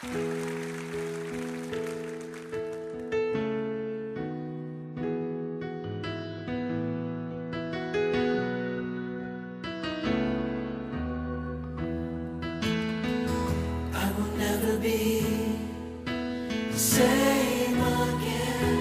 I will never be the same again.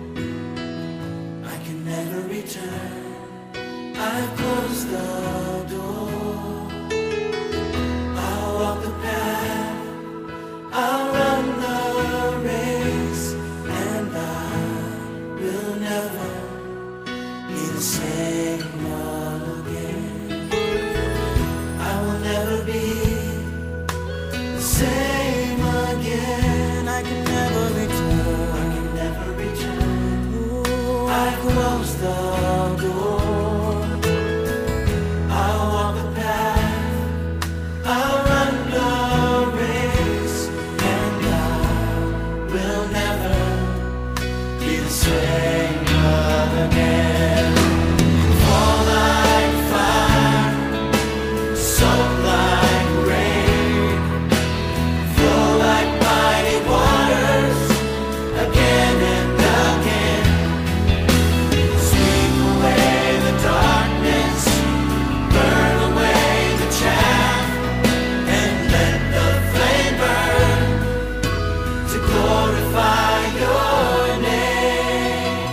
I can never return. I've closed the door. I'll walk the path, I'll run the race, and I will never be the same again. I will never be the same again. I can never return. I can never return. Ooh, I closed the door. I'll walk the path, I'll run the race, and I will never be the same again. Fall like fire, soak like rain, flow like mighty waters, again and again. Sweep away the darkness, burn away the chaff, and let the flame burn to glorify your name.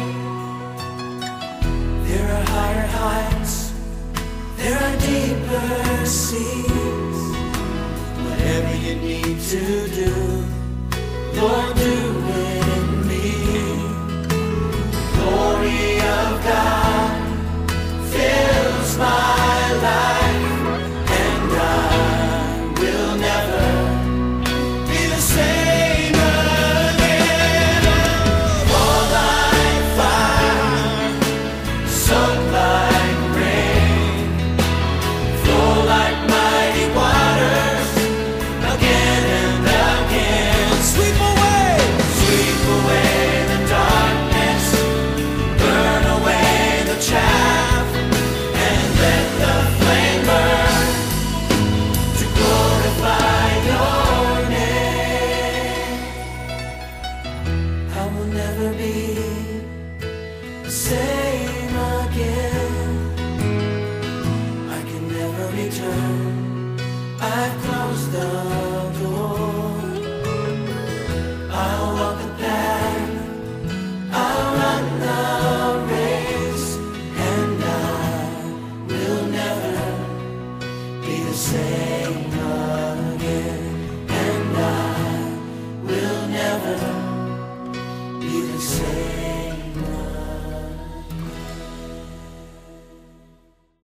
There are higher heights, there are deeper seas. Whatever you need to do, Lord, do it in me. The glory of God fills my life, and I will never be the same again. Fall like fire, soak like rain, flow like mighty waters, again and again. Sweep away the darkness, burn away the chaff, and let the flame burn to glorify your name. I will never be the same again. I can never return. I've closed the door. I'll walk the path, I'll run the race, and I will never be the same again. And I will never be the same.